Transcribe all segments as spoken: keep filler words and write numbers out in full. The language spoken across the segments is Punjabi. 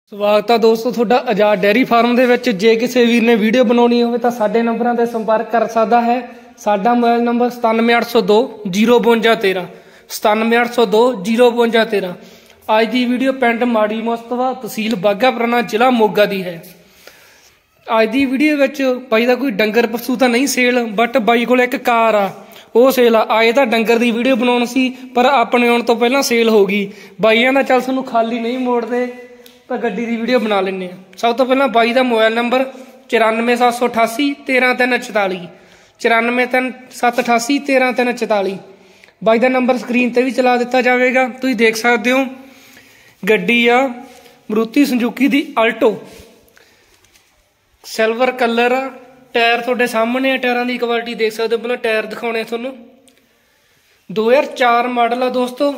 ਸਵਾਗਤ ਹੈ ਦੋਸਤੋ ਤੁਹਾਡਾ ਆਜ਼ਾਦ ਡੇਅਰੀ ਫਾਰਮ ਦੇ ਵਿੱਚ। ਜੇ ਕਿਸੇ ਵੀਰ ਨੇ ਵੀਡੀਓ ਬਣਾਉਣੀ ਹੋਵੇ ਤਾਂ ਸਾਡੇ ਨੰਬਰਾਂ ਤੇ ਸੰਪਰਕ ਕਰ ਸਕਦਾ ਹੈ। ਸਾਡਾ ਮੋਬਾਈਲ ਨੰਬਰ ਸਤਾਨਵੇਂ ਅੱਠ ਸੌ ਦੋ ਜ਼ੀਰੋ ਬਵੰਜਾ ਤੇਰਾਂ ਸਤਾਨਵੇਂ ਅੱਠ ਸੌ ਦੋ ਜ਼ੀਰੋ ਬਵੰਜਾ ਤੇਰਾਂ। ਅੱਜ ਦੀ ਵੀਡੀਓ ਪਿੰਡ ਮਾੜੀ ਮੁਸਤਫਾ ਤਹਿਸੀਲ ਬਾਘਾ ਪੁਰਾਣਾ ਜ਼ਿਲ੍ਹਾ ਮੋਗਾ ਦੀ ਹੈ। ਅੱਜ ਦੀ ਵੀਡੀਓ ਵਿੱਚ ਬਾਈ ਦਾ ਕੋਈ ਡੰਗਰ ਪਸ਼ੂ ਤਾਂ ਨਹੀਂ ਸੇਲ, ਬਟ ਬਾਈ ਕੋਲ ਇੱਕ ਕਾਰ ਆ, ਉਹ ਸੇਲ ਆ। ਆਏ ਤਾਂ ਡੰਗਰ ਦੀ ਵੀਡੀਓ ਬਣਾਉਣ ਸੀ ਪਰ ਆਪਣੇ ਆਉਣ ਤੋਂ ਪਹਿਲਾਂ ਸੇਲ ਹੋ ਗਈ। ਬਾਈਆਂ ਦਾ ਚੱਲ ਤੁਹਾਨੂੰ ਖਾਲੀ ਨਹੀਂ ਮੋੜਦੇ ਤਾਂ ਗੱਡੀ ਦੀ ਵੀਡੀਓ ਬਣਾ ਲੈਂਦੇ ਹਾਂ। ਸਭ ਤੋਂ ਪਹਿਲਾਂ ਬਾਈ ਦਾ ਮੋਬਾਈਲ ਨੰਬਰ ਚੁਰਾਨਵੇਂ ਸੱਤ ਸੌ ਅਠਾਸੀ ਤੇਰਾਂ ਤਿੰਨ ਚੁਤਾਲੀ ਚੁਰਾਨਵੇਂ ਤਿੰਨ ਸੱਤ ਅਠਾਸੀ ਤੇਰਾਂ ਤਿੰਨ ਚੁਤਾਲੀ। ਬਾਈ ਦਾ ਨੰਬਰ ਸਕਰੀਨ ਤੇ ਵੀ ਚਲਾ ਦਿੱਤਾ ਜਾਵੇਗਾ। ਤੁਸੀਂ ਦੇਖ ਸਕਦੇ ਹੋ ਗੱਡੀ ਆ ਮਰੂਤੀ ਸੁਜ਼ੂਕੀ ਦੀ ਆਲਟੋ, ਸਿਲਵਰ ਕਲਰ ਆ। ਟਾਇਰ ਤੁਹਾਡੇ ਸਾਹਮਣੇ ਆ, ਟਾਇਰਾਂ ਦੀ ਕੁਆਲਿਟੀ ਦੇਖ ਸਕਦੇ ਹੋ। ਪਹਿਲਾਂ ਟਾਇਰ ਦਿਖਾਉਣੇ ਤੁਹਾਨੂੰ। ਦੋ ਹਜ਼ਾਰ ਚਾਰ ਮਾਡਲ ਆ ਦੋਸਤੋ।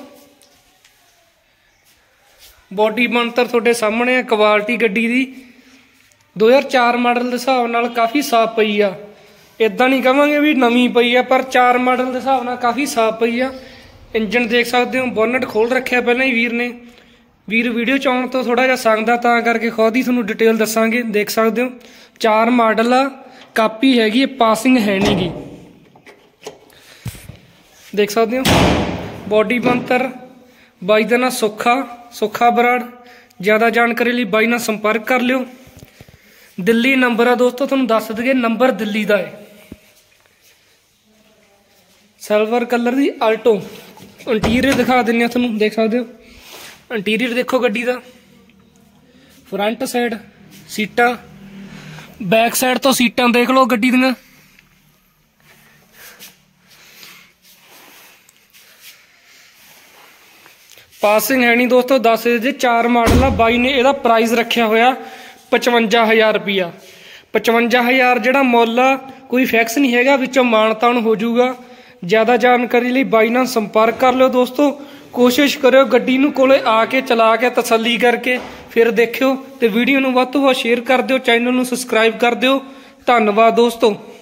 ਬੋਡੀ ਬਣਤਰ ਤੁਹਾਡੇ ਸਾਹਮਣੇ ਆ। ਕੁਆਲਿਟੀ ਗੱਡੀ ਦੀ ਦੋ ਹਜ਼ਾਰ ਚਾਰ ਮਾਡਲ ਦੇ ਹਿਸਾਬ ਨਾਲ ਕਾਫੀ ਸਾਫ਼ ਪਈ ਆ। ਇਦਾਂ ਨਹੀਂ ਕਹਾਂਗੇ ਵੀ ਨਵੀਂ ਪਈ ਆ, ਪਰ ਚਾਰ ਮਾਡਲ ਦੇ ਹਿਸਾਬ ਨਾਲ ਕਾਫੀ ਸਾਫ਼ ਪਈ ਆ। ਇੰਜਨ ਦੇਖ ਸਕਦੇ ਹੋ, ਬੋਨਟ ਖੋਲ ਰੱਖਿਆ ਪਹਿਲਾਂ ਹੀ ਵੀਰ ਨੇ। ਵੀਰ ਵੀਡੀਓ ਚ ਆਉਣ ਤੋਂ ਥੋੜਾ ਜਿਹਾ ਸੰਗਦਾ, ਤਾਂ ਕਰਕੇ ਖੁਦ ਹੀ ਤੁਹਾਨੂੰ ਡਿਟੇਲ ਦੱਸਾਂਗੇ। ਦੇਖ ਸਕਦੇ ਹੋ ਚਾਰ ਮਾਡਲ ਆ, ਕਾਪੀ ਹੈਗੀ, ਪਾਸਿੰਗ ਹੈ ਨੀ ਗੀ। ਦੇਖ ਸਕਦੇ ਹੋ ਬੋਡੀ ਬਣਤਰ। ਬਾਈ ਦਾ ਨਾਂ ਸੁੱਖਾ ਸੁੱਖਾ ਬਰਾੜ। ਜ਼ਿਆਦਾ ਜਾਣਕਾਰੀ ਲਈ ਬਾਈ ਨਾਲ ਸੰਪਰਕ ਕਰ ਲਿਓ। ਦਿੱਲੀ ਨੰਬਰ ਆ ਦੋਸਤੋ, ਤੁਹਾਨੂੰ ਦੱਸ ਦਈਏ ਨੰਬਰ ਦਿੱਲੀ ਦਾ ਹੈ। ਸਿਲਵਰ ਕਲਰ ਦੀ ਆਲਟੋ। ਇੰਟੀਰੀਅਰ ਦਿਖਾ ਦਿੰਦੇ ਆ ਤੁਹਾਨੂੰ, ਦੇਖ ਸਕਦੇ ਹੋ। ਇੰਟੀਰੀਅਰ ਦੇਖੋ ਗੱਡੀ ਦਾ। ਫਰੰਟ ਸਾਈਡ ਸੀਟਾਂ, ਬੈਕ ਸਾਈਡ ਤੋਂ ਸੀਟਾਂ ਦੇਖ ਲਓ ਗੱਡੀ ਦੀਆਂ। ਪਾਸਿੰਗ ਹੈ ਨਹੀਂ ਦੋਸਤੋ। ਦੱਸ ਜੇ ਚਾਰ ਮਾਡਲ ਆ। ਬਾਈ ਨੇ ਇਹਦਾ ਪ੍ਰਾਈਸ ਰੱਖਿਆ ਹੋਇਆ ਪਚਵੰਜਾ ਹਜ਼ਾਰ ਰੁਪਈਆ। ਪਚਵੰਜਾ ਹਜ਼ਾਰ ਜਿਹੜਾ ਮੁੱਲ ਆ, ਕੋਈ ਫਿਕਸ ਨਹੀਂ ਹੈਗਾ, ਵਿੱਚੋਂ ਮਾਨਤਾਨ ਹੋ ਜਾਊਗਾ। ਜ਼ਿਆਦਾ ਜਾਣਕਾਰੀ ਲਈ ਬਾਈ ਨਾਲ ਸੰਪਰਕ ਕਰ ਲਿਓ ਦੋਸਤੋ। ਕੋਸ਼ਿਸ਼ ਕਰਿਓ ਗੱਡੀ ਨੂੰ ਕੋਲੇ ਆ ਕੇ ਚਲਾ ਕੇ ਤਸੱਲੀ ਕਰਕੇ ਫਿਰ ਦੇਖਿਓ, ਤੇ ਵੀਡੀਓ ਨੂੰ ਵੱਧ ਤੋਂ ਵੱਧ ਸ਼ੇਅਰ ਕਰ ਦਿਓ, ਚੈਨਲ ਨੂੰ ਸਬਸਕ੍ਰਾਈਬ ਕਰ ਦਿਓ। ਧੰਨਵਾਦ ਦੋਸਤੋ।